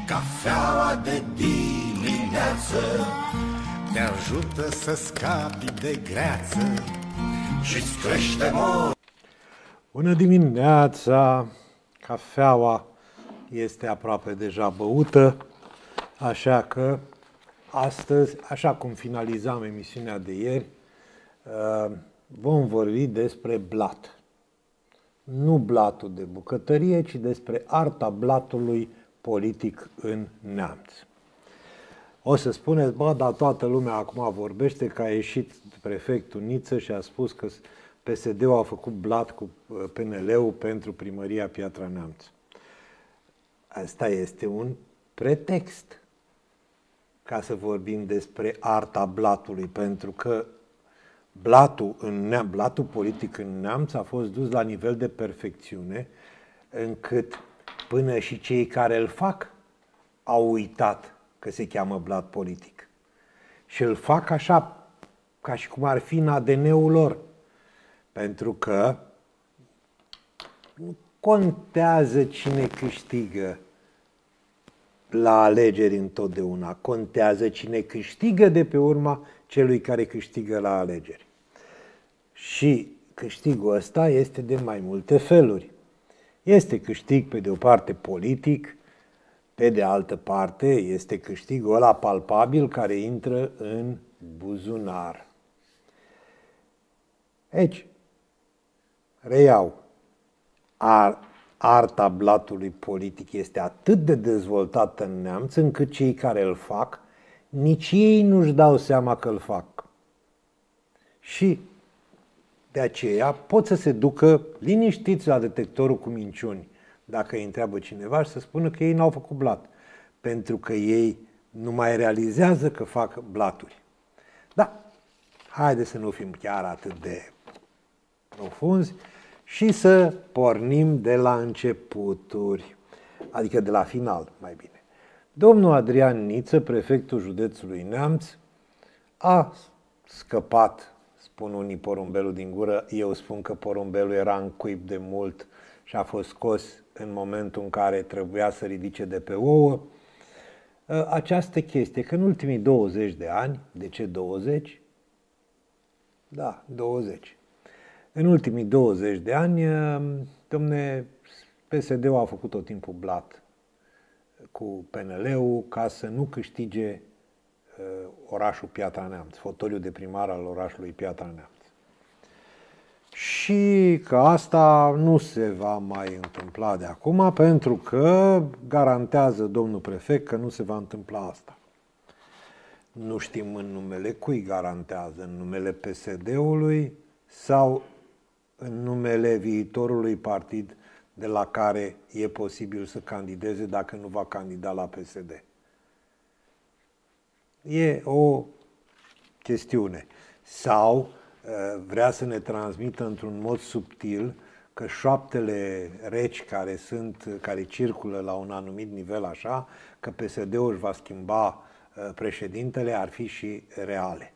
Cafeaua de dimineață te ajută să scapi de greață și-ți crește mor. Bună dimineața! Cafeaua este aproape deja băută, așa că astăzi, așa cum finalizam emisiunea de ieri, vom vorbi despre blat. Nu blatul de bucătărie, ci despre arta blatului politic în Neamț. O să spuneți, bă, dar toată lumea acum vorbește că a ieșit prefectul Niță și a spus că PSD-ul a făcut blat cu PNL-ul pentru primăria Piatra Neamț. Asta este un pretext ca să vorbim despre arta blatului, pentru că blatul politic în Neamț a fost dus la nivel de perfecțiune încât până și cei care îl fac au uitat că se cheamă blat politic. Și îl fac așa, ca și cum ar fi în ADN-ul lor. Pentru că nu contează cine câștigă la alegeri întotdeauna. Contează cine câștigă de pe urma celui care câștigă la alegeri. Și câștigul ăsta este de mai multe feluri. Este câștig pe de o parte politic, pe de altă parte este câștigul ăla palpabil care intră în buzunar. Deci, reiau, arta blatului politic este atât de dezvoltată în Neamț încât cei care îl fac, nici ei nu-și dau seama că îl fac. Și de aceea pot să se ducă liniștiți la detectorul cu minciuni dacă îi întreabă cineva și să spună că ei n-au făcut blat, pentru că ei nu mai realizează că fac blaturi. Da, haideți să nu fim chiar atât de profunzi și să pornim de la începuturi, adică de la final, mai bine. Domnul Adrian Niță, prefectul județului Neamț, a scăpat, spun unii, porumbelul din gură, eu spun că porumbelul era în cuib de mult și a fost scos în momentul în care trebuia să ridice de pe ouă, această chestie, că în ultimii 20 de ani, de ce 20? Da, 20. În ultimii 20 de ani, domne, PSD-ul a făcut tot timpul blat cu PNL-ul ca să nu câștige orașul Piatra Neamț, fotoliul de primar al orașului Piatra Neamț. Și că asta nu se va mai întâmpla de acum, pentru că garantează domnul prefect că nu se va întâmpla asta. Nu știm în numele cui garantează, în numele PSD-ului sau în numele viitorului partid de la care e posibil să candideze dacă nu va candida la PSD. E o chestiune. Sau vrea să ne transmită într-un mod subtil că șoaptele reci care circulă la un anumit nivel așa, că PSD-ul își va schimba președintele, ar fi și reale.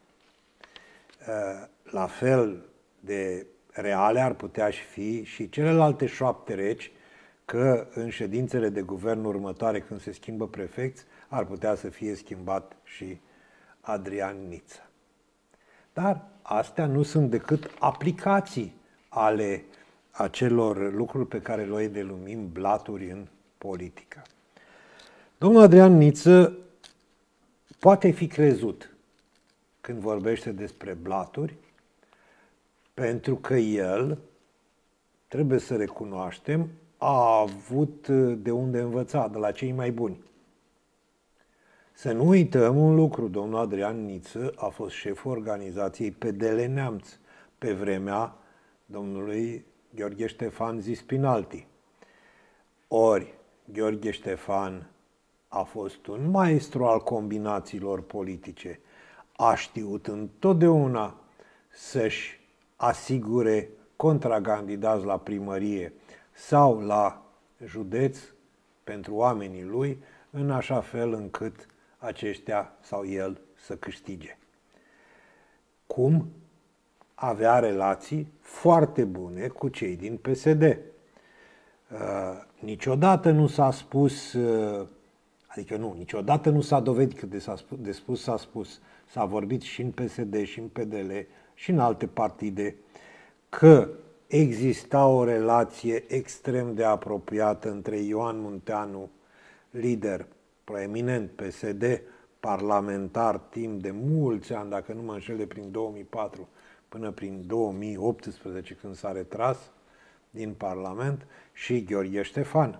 La fel de reale ar putea fi și celelalte șoapte reci că în ședințele de guvern următoare, când se schimbă prefecți, ar putea să fie schimbat și Adrian Niță. Dar astea nu sunt decât aplicații ale acelor lucruri pe care noi le numim blaturi în politică. Domnul Adrian Niță poate fi crezut când vorbește despre blaturi, pentru că el, trebuie să recunoaștem, a avut de unde învăța, de la cei mai buni. Să nu uităm un lucru, domnul Adrian Niță a fost șeful organizației PDL Neamț pe vremea domnului Gheorghe Ștefan Zispinalti. Ori Gheorghe Ștefan a fost un maestru al combinațiilor politice, a știut întotdeauna să-și asigure contracandidați la primărie sau la județ pentru oamenii lui, în așa fel încât aceștia sau el să câștige. Cum? Avea relații foarte bune cu cei din PSD. Niciodată nu s-a spus Adică nu, niciodată nu s-a dovedit că de spus s-a spus. S-a vorbit și în PSD, și în PDL, și în alte partide, că exista o relație extrem de apropiată între Ioan Munteanu, lider proeminent PSD, parlamentar timp de mulți ani, dacă nu mă înșel, de prin 2004 până prin 2018, când s-a retras din Parlament, și Gheorghe Ștefan.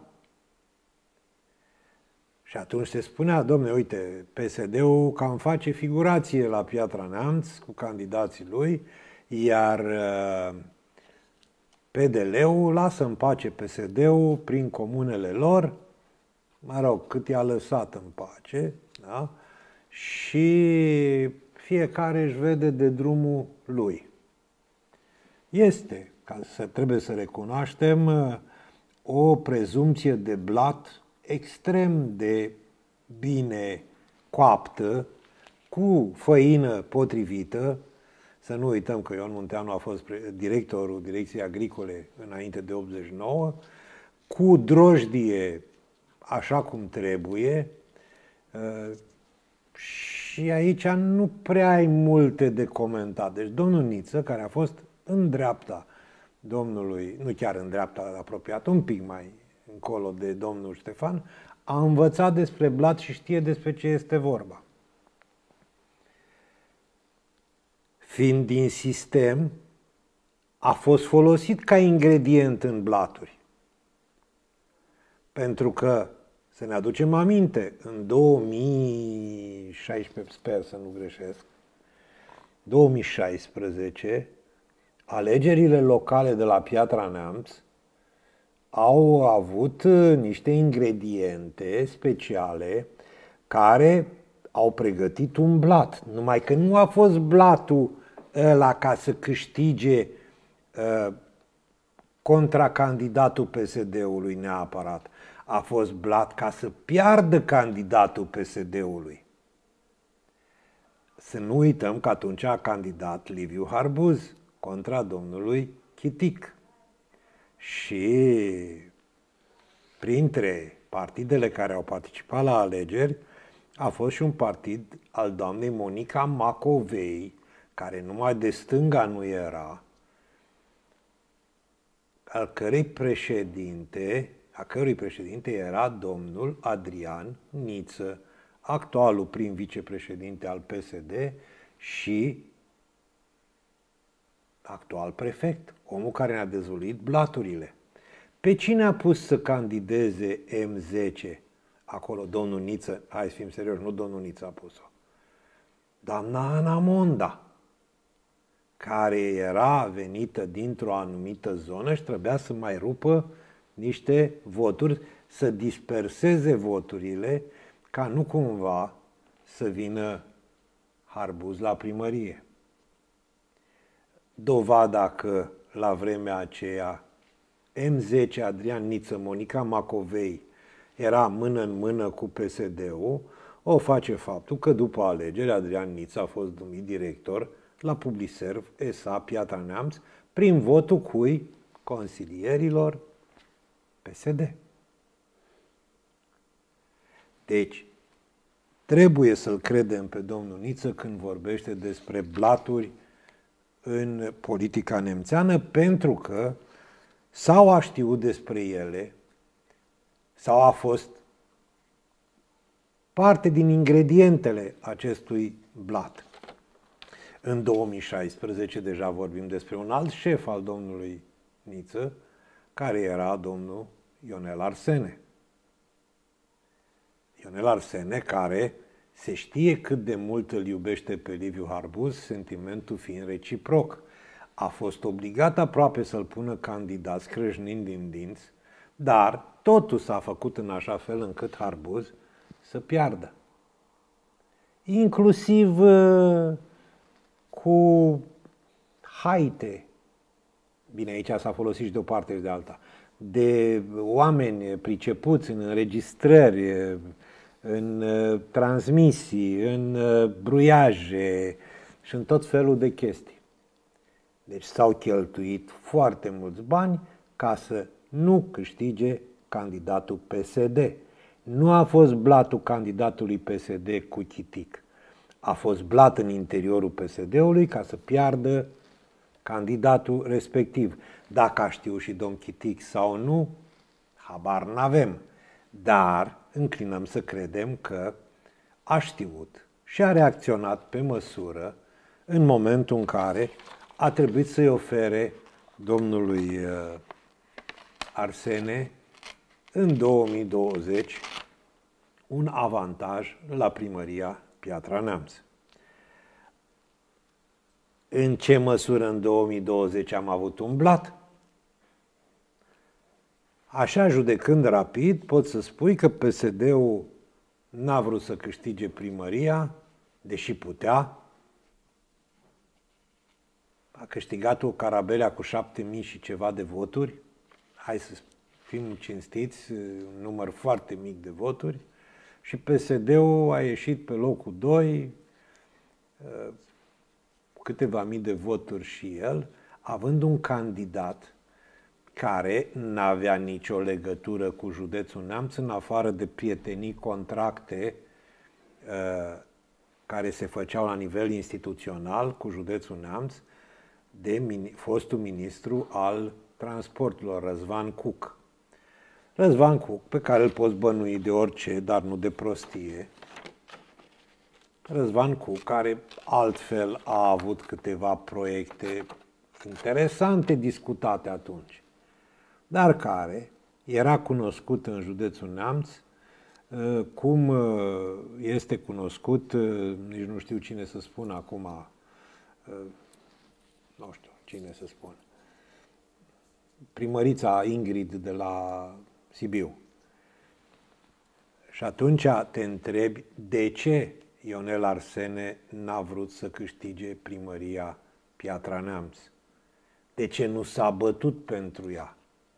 Și atunci se spunea, domne, uite, PSD-ul cam face figurație la Piatra Neamț cu candidații lui, iar PDL-ul lasă în pace PSD-ul prin comunele lor, mă rog, cât i-a lăsat în pace, da? Și fiecare își vede de drumul lui. Este, trebuie să recunoaștem, o prezumție de blat extrem de bine coaptă, cu făină potrivită. Să nu uităm că Ion Munteanu a fost directorul Direcției Agricole înainte de 89, cu drojdie așa cum trebuie, și aici nu prea ai multe de comentat. Deci domnul Niță, care a fost în dreapta domnului, nu chiar în dreapta apropiată, un pic mai încolo de domnul Ștefan, a învățat despre blat și știe despre ce este vorba. Fiind din sistem, a fost folosit ca ingredient în blaturi. Pentru că, să ne aducem aminte, în 2016, sper să nu greșesc, 2016, alegerile locale de la Piatra Neamț au avut niște ingrediente speciale care au pregătit un blat. Numai că nu a fost blatul ăla ca să câștige contracandidatul PSD-ului neapărat. A fost blat ca să piardă candidatul PSD-ului. Să nu uităm că atunci a candidat Liviu Harbuz contra domnului Chitic. Și printre partidele care au participat la alegeri a fost și un partid al doamnei Monica Macovei, care numai de stânga nu era, a cărui președinte era domnul Adrian Niță, actualul prim vicepreședinte al PSD și actual prefect, omul care ne-a dezvăluit blaturile. Pe cine a pus să candideze M10 acolo? Domnul Niță, hai să fim serioși, nu domnul Niță a pus-o. Doamna Ana Monda, care era venită dintr-o anumită zonă și trebuia să mai rupă niște voturi, să disperseze voturile, ca nu cumva să vină Harbuz la primărie. Dovada că la vremea aceea M10, Adrian Niță, Monica Macovei era mână în mână cu PSD-ul, o face faptul că după alegeri Adrian Niță a fost numit director la Publiserv S.A. Piatra Neamț prin votul cui? Consilierilor PSD. Deci, trebuie să-l credem pe domnul Niță când vorbește despre blaturi în politica nemțeană, pentru că sau a știut despre ele, sau a fost parte din ingredientele acestui blat. În 2016 deja vorbim despre un alt șef al domnului Niță, care era domnul Ionel Arsene. Ionel Arsene, care se știe cât de mult îl iubește pe Liviu Harbuz, sentimentul fiind reciproc. A fost obligat aproape să-l pună candidat scrâșnind din dinți, dar totul s-a făcut în așa fel încât Harbuz să piardă. Inclusiv cu haite, bine, aici s-a folosit și de o parte și de alta, de oameni pricepuți în înregistrări, în transmisii, în bruiaje și în tot felul de chestii. Deci s-au cheltuit foarte mulți bani ca să nu câștige candidatul PSD. Nu a fost blatul candidatului PSD cu Chitic. A fost blat în interiorul PSD-ului ca să piardă candidatul respectiv. Dacă a știut și domn Chitic sau nu, habar n-avem. Dar înclinăm să credem că a știut și a reacționat pe măsură în momentul în care a trebuit să-i ofere domnului Arsene în 2020 un avantaj la primăria Piatra Neamț. În ce măsură în 2020 am avut un blat? Așa, judecând rapid, pot să spui că PSD-ul n-a vrut să câștige primăria, deși putea. A câștigat-o Carabelea cu 7.000 și ceva de voturi. Hai să fim cinstiți, un număr foarte mic de voturi. Și PSD-ul a ieșit pe locul 2, câteva mii de voturi și el, având un candidat care n-avea nicio legătură cu județul Neamț, în afară de prietenii, contracte care se făceau la nivel instituțional cu județul Neamț, de fostul ministru al transporturilor, Răzvan Cuc. Răzvan Cuc, pe care îl poți bănui de orice, dar nu de prostie. Răzvan Cuc, care altfel a avut câteva proiecte interesante discutate atunci, dar care era cunoscut în județul Neamț, cum este cunoscut, nici nu știu cine să spun acum, nu știu cine să spun, primărița Ingrid de la Sibiu. Și atunci te întrebi de ce Ionel Arsene n-a vrut să câștige primăria Piatra Neamț. De ce nu s-a bătut pentru ea?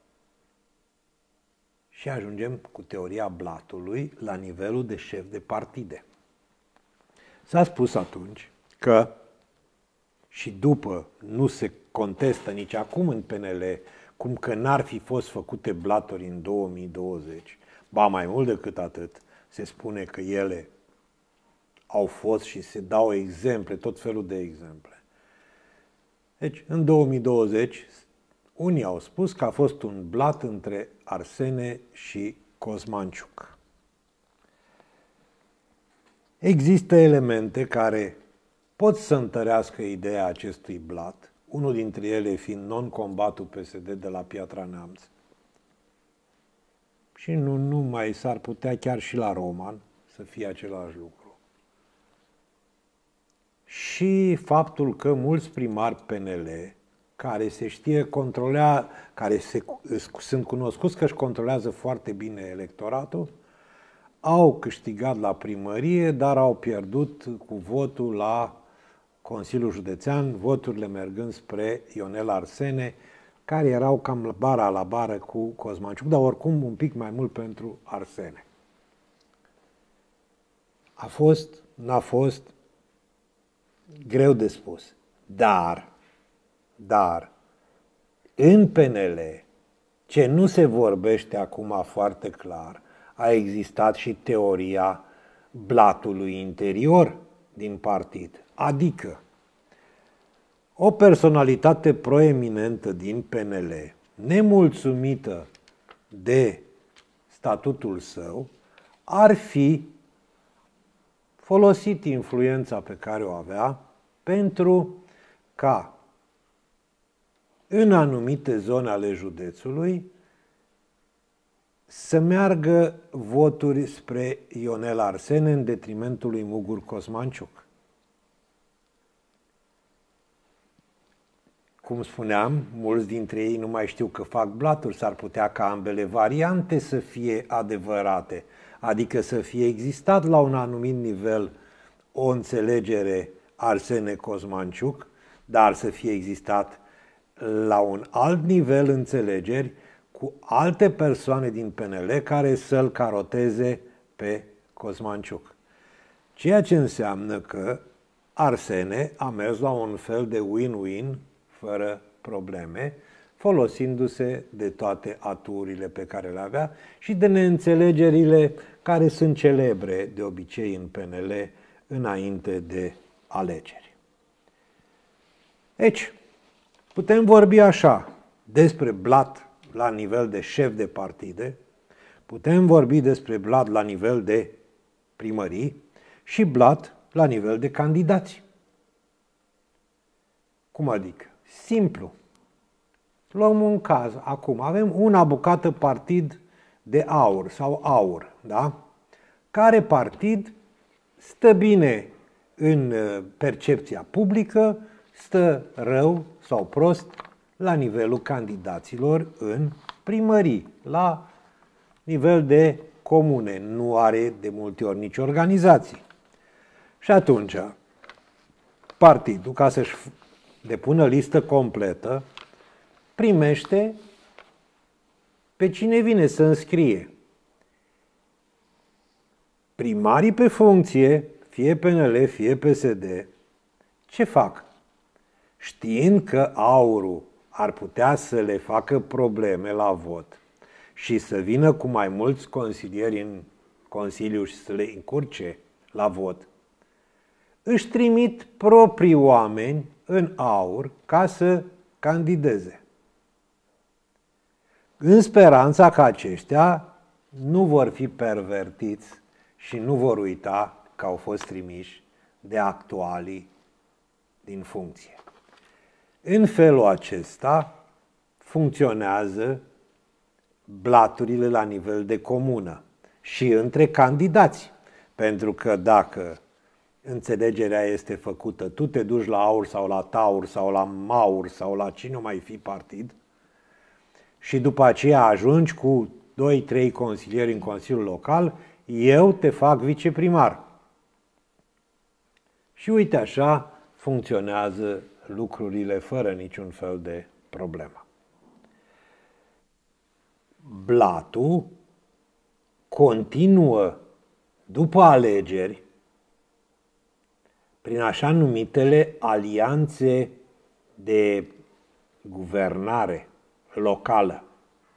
Și ajungem cu teoria blatului la nivelul de șef de partide. S-a spus atunci că, și după nu se contestă nici acum în PNL, cum că n-ar fi fost făcute blaturi în 2020, ba mai mult decât atât, se spune că ele au fost și se dau exemple, tot felul de exemple. Deci, în 2020, unii au spus că a fost un blat între Arsene și Cosmanciuc. Există elemente care pot să întărească ideea acestui blat, unul dintre ele fiind non-combatul PSD de la Piatra Neamț. Și nu numai, s-ar putea chiar și la Roman să fie același lucru. Și faptul că mulți primari PNL, care se știe sunt cunoscuți că își controlează foarte bine electoratul, au câștigat la primărie, dar au pierdut cu votul la Consiliul Județean, voturile mergând spre Ionel Arsene, care erau cam bara la bară cu Cosmanciuc, dar oricum un pic mai mult pentru Arsene. A fost, n-a fost, greu de spus. Dar, în PNL, ce nu se vorbește acum foarte clar, a existat și teoria blatului interior din partid. Adică, o personalitate proeminentă din PNL, nemulțumită de statutul său, ar fi folosit influența pe care o avea pentru ca în anumite zone ale județului să meargă voturi spre Ionel Arsene în detrimentul lui Mugur Cosmanciuc. Cum spuneam, mulți dintre ei nu mai știu că fac blaturi, s-ar putea ca ambele variante să fie adevărate, adică să fie existat la un anumit nivel o înțelegere Arsene-Cosmanciuc, dar să fie existat la un alt nivel înțelegeri cu alte persoane din PNL care să-l caroteze pe Cosmanciuc. Ceea ce înseamnă că Arsene a mers la un fel de win-win, fără probleme, folosindu-se de toate aturile pe care le avea și de neînțelegerile care sunt celebre de obicei în PNL înainte de alegeri. Deci, putem vorbi așa despre blat la nivel de șef de partide, putem vorbi despre blat la nivel de primării și blat la nivel de candidați. Cum adică? Simplu. Luăm un caz acum. Avem una bucată partid de aur sau aur, da? Care partid stă bine în percepția publică, stă rău sau prost la nivelul candidaților în primării, la nivel de comune. Nu are de multe ori nici organizații. Și atunci, partidul, ca să-și depună listă completă, primește pe cine vine să înscrie. Primarii pe funcție, fie PNL, fie PSD, ce fac? Știind că aurul ar putea să le facă probleme la vot și să vină cu mai mulți consilieri în Consiliu și să le încurce la vot, își trimit proprii oameni în aur ca să candideze, în speranța că aceștia nu vor fi pervertiți și nu vor uita că au fost trimiși de actualii din funcție. În felul acesta funcționează blaturile la nivel de comună și între candidați. Pentru că dacă înțelegerea este făcută, tu te duci la aur sau la taur sau la maur sau la cine mai fi partid și după aceea ajungi cu 2-3 consilieri în Consiliul Local, eu te fac viceprimar. Și uite așa funcționează lucrurile fără niciun fel de problemă. Blatul continuă după alegeri prin așa numitele alianțe de guvernare locală.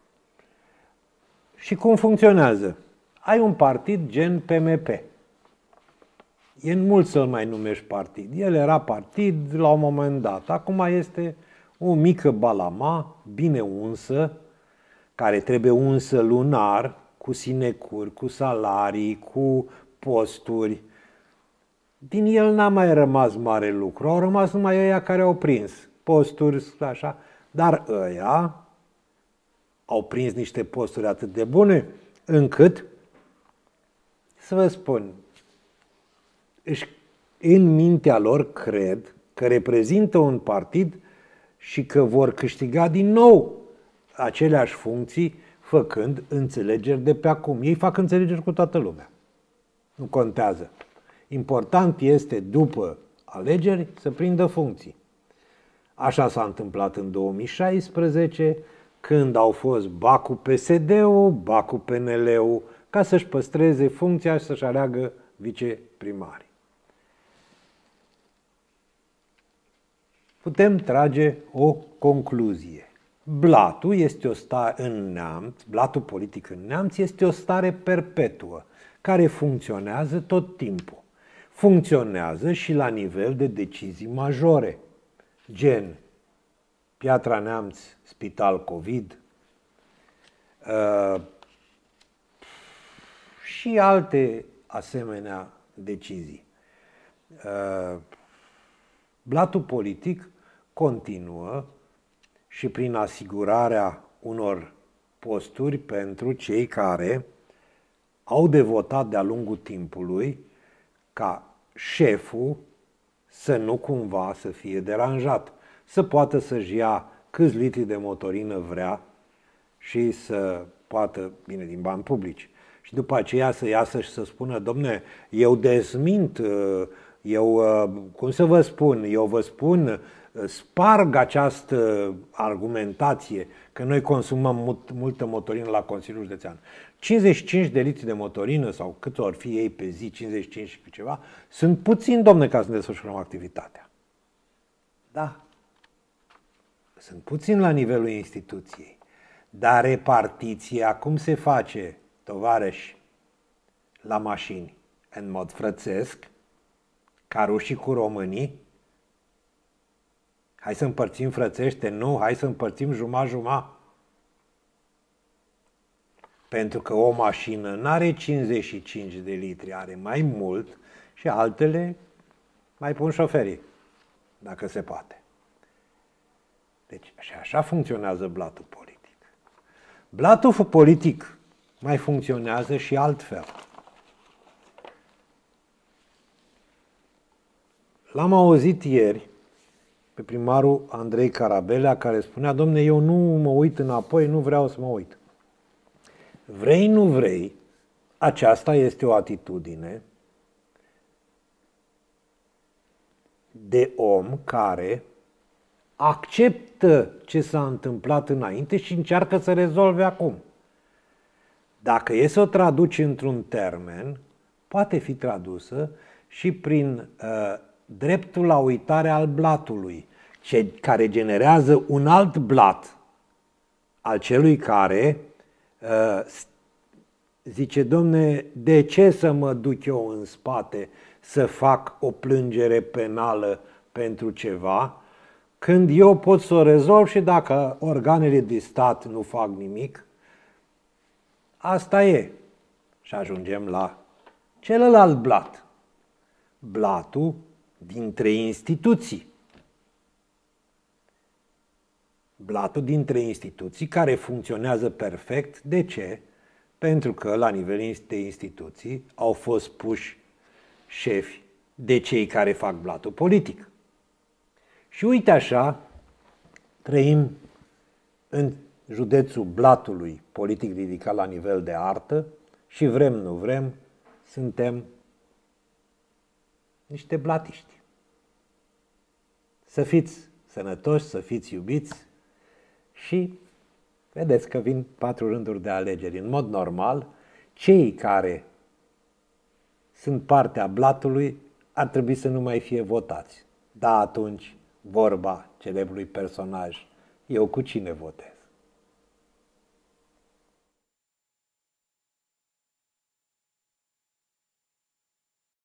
Și cum funcționează? Ai un partid gen PMP. E mult să-l mai numești partid. El era partid la un moment dat. Acum este o mică balama, bine unsă, care trebuie unsă lunar, cu sinecuri, cu salarii, cu posturi. Din el n-a mai rămas mare lucru. Au rămas numai ăia care au prins posturi, așa. Dar ăia au prins niște posturi atât de bune, încât, să vă spun, în mintea lor cred că reprezintă un partid și că vor câștiga din nou aceleași funcții făcând înțelegeri de pe acum. Ei fac înțelegeri cu toată lumea. Nu contează. Important este după alegeri să prindă funcții. Așa s-a întâmplat în 2016, când au fost ba cu PSD-ul, ba cu PNL-ul, ca să-și păstreze funcția și să-și aleagă viceprimari. Putem trage o concluzie. Blatul este o stare în Neamț, blatul politic în Neamț este o stare perpetuă, care funcționează tot timpul. Funcționează și la nivel de decizii majore, gen Piatra Neamț, spital COVID, și alte asemenea decizii. Blatul politic continuă și prin asigurarea unor posturi pentru cei care au de votat de-a lungul timpului ca șeful să nu cumva să fie deranjat, să poată să-și ia câți litri de motorină vrea și să poată, bine, din bani publici. Și după aceea să iasă și să spună, domne, eu dezmint, cum să vă spun, eu vă spun, sparg această argumentație că noi consumăm multă motorină la Consiliul Județean. 55 de litri de motorină sau cât or fi ei pe zi, 55 și ceva, sunt puțin, domne, ca să ne desfășurăm activitatea. Da, sunt puțin la nivelul instituției, dar repartiția cum se face, tovarăși? la mașini în mod frățesc, ca rușii cu românii. Hai să împărțim frățește, nu, hai să împărțim jumătate-jumătate. Pentru că o mașină nu are 55 de litri, are mai mult și altele mai pun șoferii, dacă se poate. Deci așa funcționează blatul politic. Blatul politic mai funcționează și altfel. L-am auzit ieri pe primarul Andrei Carabelea, care spunea: domne, eu nu mă uit înapoi, nu vreau să mă uit. Vrei, nu vrei, aceasta este o atitudine de om care acceptă ce s-a întâmplat înainte și încearcă să rezolve acum. Dacă e să o traduci într-un termen, poate fi tradusă și prin dreptul la uitare al blatului, care generează un alt blat al celui care zice: domne, de ce să mă duc eu în spate să fac o plângere penală pentru ceva, când eu pot să o rezolv și dacă organele de stat nu fac nimic? Asta e. Și ajungem la celălalt blat. Blatul dintre instituții. Blatul dintre instituții care funcționează perfect. De ce? Pentru că la nivel de instituții au fost puși șefi de cei care fac blatul politic. Și uite așa, trăim în județul blatului politic ridicat la nivel de artă și vrem, nu vrem, suntem niște blatiști. Să fiți sănătoși, să fiți iubiți și vedeți că vin 4 rânduri de alegeri. În mod normal, cei care sunt partea blatului ar trebui să nu mai fie votați. Da, atunci, vorba celebrului personaj: eu cu cine votez?